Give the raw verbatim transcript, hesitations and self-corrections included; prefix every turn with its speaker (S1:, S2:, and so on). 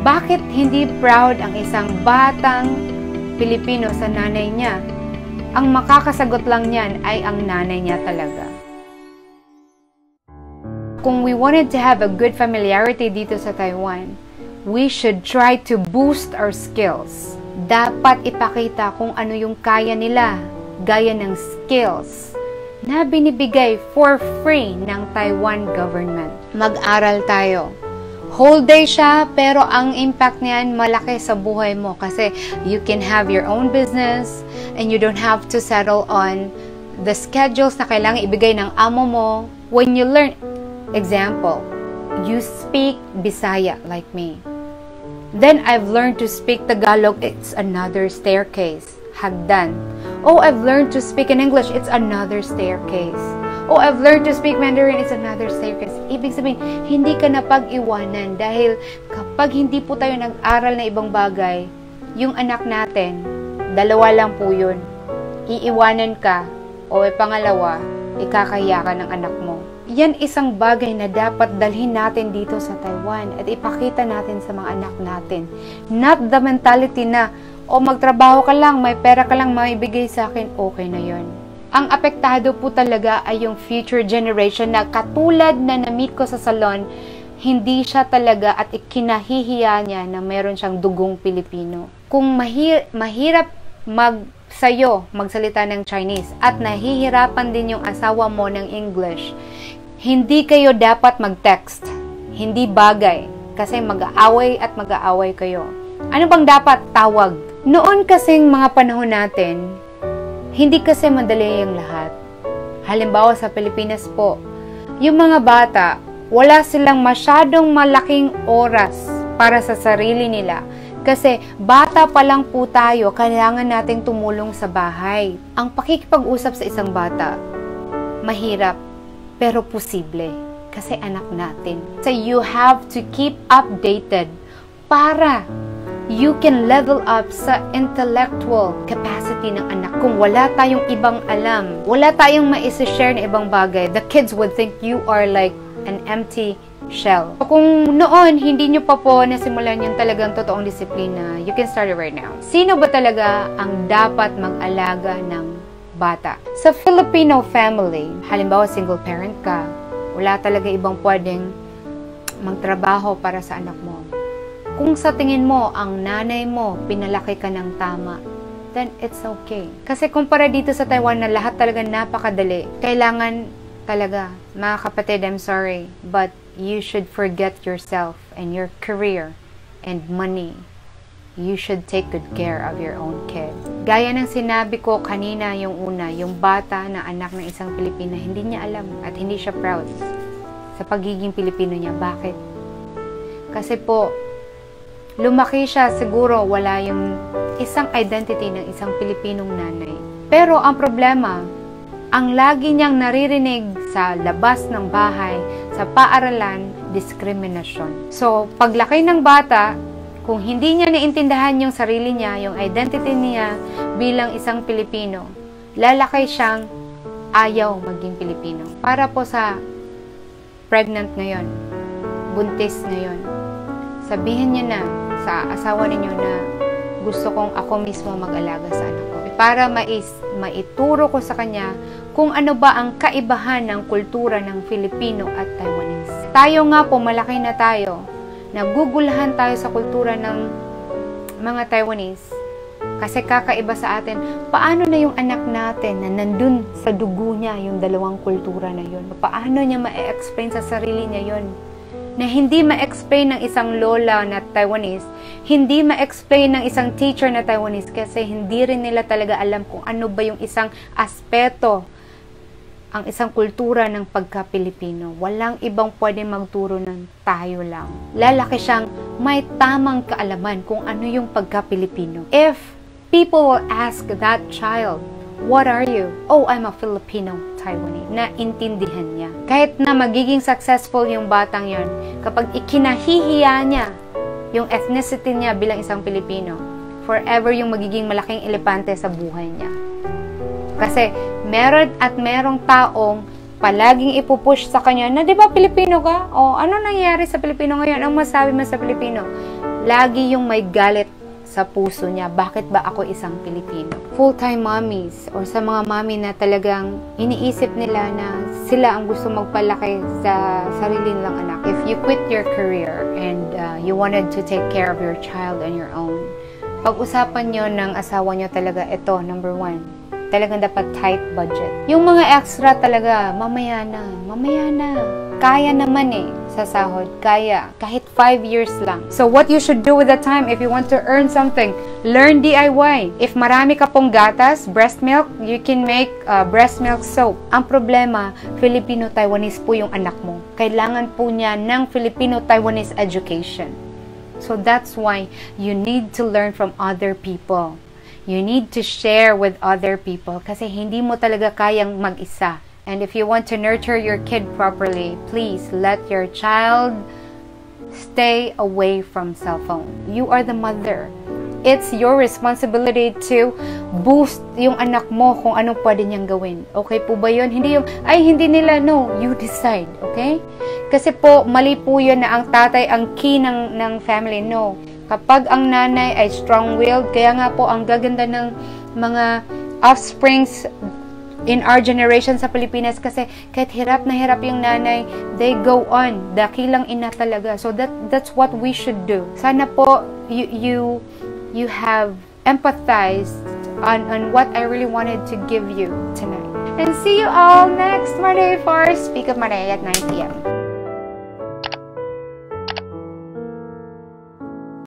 S1: Bakit hindi proud ang isang batang Pilipino sa nanay niya? Ang makakasagot lang niyan ay ang nanay niya talaga. Kung we wanted to have a good familiarity dito sa Taiwan, we should try to boost our skills. Dapat ipakita kung ano yung kaya nila, gaya ng skills na binibigay for free ng Taiwan government. Mag-aral tayo. Whole day siya, pero ang impact niyan malaki sa buhay mo kasi you can have your own business and you don't have to settle on the schedules na kailangan ibigay ng amo mo. When you learn, example, you speak Bisaya like me. Then I've learned to speak Tagalog, it's another staircase. Hagdan. Oh, I've learned to speak in English, it's another staircase. Oh, I've learned to speak Mandarin, it's another staircase. Ibig sabihin, hindi ka na pag-iwanan dahil kapag hindi po tayo nag-aral na ibang bagay, yung anak natin, dalawa lang po yun. Iiwanan ka, o e pangalawa, ikakahiya ka ng anak mo. Yan isang bagay na dapat dalhin natin dito sa Taiwan at ipakita natin sa mga anak natin. Not the mentality na, o magtrabaho ka lang, may pera ka lang maibigay sa akin, okay na yon. Ang apektado po talaga ay yung future generation na katulad na na-meet ko sa salon, hindi siya talaga at ikinahihiya niya na meron siyang dugong Pilipino. Kung mahir mahirap mag sayo magsalita ng Chinese at nahihirapan din yung asawa mo ng English, hindi kayo dapat mag-text. Hindi bagay kasi mag-aaway at mag-aaway kayo. Ano bang dapat? Tawag. Noon kasing mga panahon natin, hindi kasi madali yung lahat. Halimbawa sa Pilipinas po, yung mga bata, wala silang masyadong malaking oras para sa sarili nila. Kasi bata pa lang po tayo, kailangan nating tumulong sa bahay. Ang pakikipag-usap sa isang bata, mahirap, pero posible. Kasi anak natin. So you have to keep updated para you can level up sa intellectual capacity ng anak. Kung wala tayong ibang alam, wala tayong ma-share na ibang bagay, the kids would think you are like an empty shell. Kung noon, hindi nyo pa po nasimulan yung talagang totoong disiplina, you can start it right now. Sino ba talaga ang dapat mag-alaga ng bata? Sa Filipino family, halimbawa single parent ka, wala talaga ibang pwedeng magtrabaho para sa anak mo. Kung sa tingin mo, ang nanay mo, pinalaki ka ng tama, then it's okay. Kasi kumpara dito sa Taiwan na lahat talaga napakadali, kailangan talaga, mga kapatid, I'm sorry, but you should forget yourself and your career and money. You should take good care of your own kid. Gaya ng sinabi ko kanina yung una, yung bata na anak ng isang Pilipina, hindi niya alam at hindi siya proud sa pagiging Pilipino niya. Bakit? Kasi po, lumaki siya, siguro wala yung isang identity ng isang Pilipinong nanay. Pero ang problema, ang lagi niyang naririnig sa labas ng bahay, sa paaralan, diskriminasyon. So, paglaki ng bata, kung hindi niya naintindihan yung sarili niya, yung identity niya bilang isang Pilipino, lalaki siyang ayaw maging Pilipino. Para po sa pregnant ngayon, buntis ngayon, sabihin niya na sa asawa ninyo na gusto kong ako mismo mag-alaga sa anak ko. Para mais, maituro ko sa kanya kung ano ba ang kaibahan ng kultura ng Filipino at Taiwanese. Tayo nga po, malaki na tayo, nagugulahan tayo sa kultura ng mga Taiwanese. Kasi kakaiba sa atin, paano na yung anak natin na nandun sa dugo niya yung dalawang kultura na yun? Paano niya ma-explain sa sarili niya yun? Na hindi ma-explain ng isang lola na Taiwanese, hindi ma-explain ng isang teacher na Taiwanese kasi hindi rin nila talaga alam kung ano ba yung isang aspeto, ang isang kultura ng pagka-Pilipino. Walang ibang pwede magturo ng tayo lang. Lalaki siyang may tamang kaalaman kung ano yung pagka-Pilipino. If people will ask that child, what are you? Oh, I'm a Filipino Taiwanese. Naintindihan niya. Kahit na magiging successful yung batang yon, kapag ikinahihiya niya yung ethnicity niya bilang isang Pilipino, forever yung magiging malaking elepante sa buhay niya. Kasi meron at merong taong palaging ipupush sa kanya na, di ba Pilipino ka? O, ano nangyari sa Pilipino ngayon? Ang masabi mo sa Pilipino? Lagi yung may galit sa puso niya. Bakit ba ako isang Pilipino? Full-time mommies or sa mga mommy na talagang iniisip nila na sila ang gusto magpalaki sa sarili nilang anak. If you quit your career and uh, you wanted to take care of your child on your own, pag-usapan nyo ng asawa nyo talaga, ito, number one, talagang dapat tight budget. Yung mga extra talaga, mamaya na, mamaya na. Kaya naman eh, sa sahod, kaya. Kahit five years lang. So what you should do with that time, if you want to earn something, learn D I Y. If marami ka pong gatas, breast milk, you can make uh, breast milk soap. Ang problema, Filipino-Taiwanese po yung anak mo. Kailangan po niya ng Filipino-Taiwanese education. So that's why you need to learn from other people. You need to share with other people kasi hindi mo talaga kayang mag-isa. And if you want to nurture your kid properly, please let your child stay away from cell phone. You are the mother. It's your responsibility to boost yung anak mo kung anong pwede niyang gawin. Okay po ba yun? Hindi yung, ay hindi nila, no. You decide, okay? Kasi po, mali po yun na ang tatay ang key ng, ng family, no. Kapag ang nanay ay strong-willed, kaya nga po ang gaganda ng mga offsprings in our generation sa Pilipinas kasi kahit hirap na hirap yung nanay, they go on. Dakilang ina talaga. So that that's what we should do. Sana po you you you have empathized on on what I really wanted to give you tonight. And see you all next Monday for Speak of Monday at nine p m